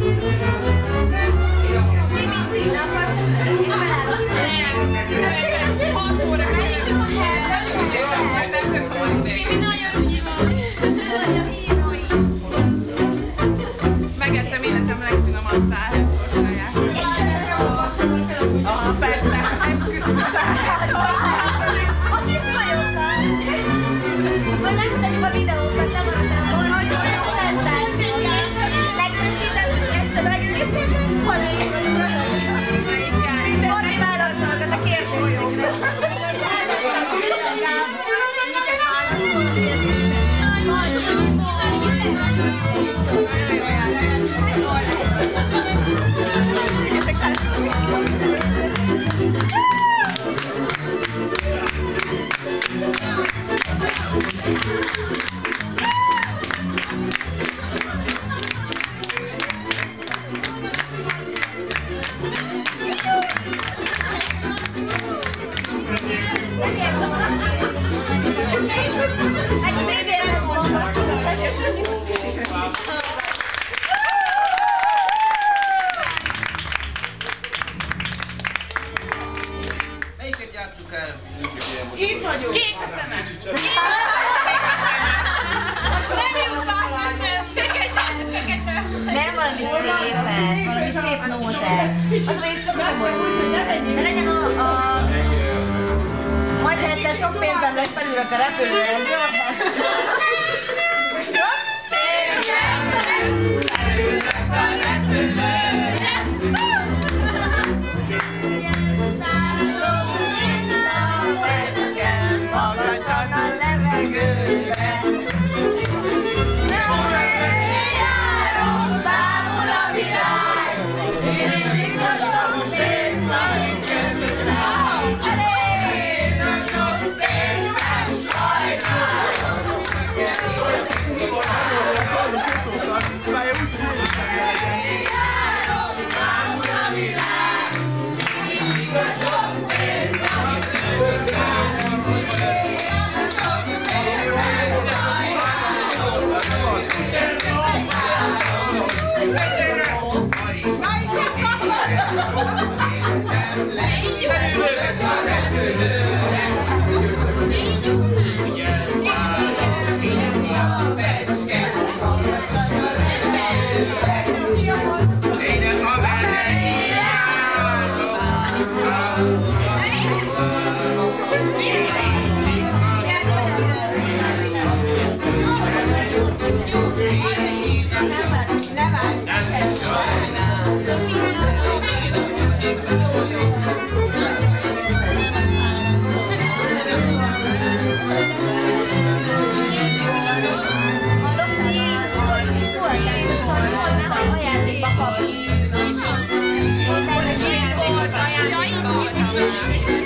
Megettem életem legfinomabb szállítósáját. Aha, persze. Esküszöm szállítól. Ott is vagyokkal. Majd megmutatjuk a videókat, nem maradtam volna. Szenzáció. Megörökítettük este, megörökítettük. Hol elég? Melyiken? Morbi válaszolgat a kérdésekre. Melyiket játsszuk el? Itt vagyunk! Kék a szemem! Nem jó fásiszer! Fekete! Nem valami szépes, valami szép nóter. Az a rész csak szomorú. De legyen a... Majd ha egyszer sok pénzem lesz, felülök a repülőre, ez jó? Sok pénzem lesz, felülök a repülőre. Szállok mind a fecske, magasan a levegőre. Járom, bámul a világ, irigylik a sok pénz, amit jövök rá. Elég a sok pénz, nem sajnálom. Járom, bámul a világ, irigylik a sok pénz, amit jövök rá. A sok pénz, nem sajnálom. Ajándékba kapni. Ja, így volt.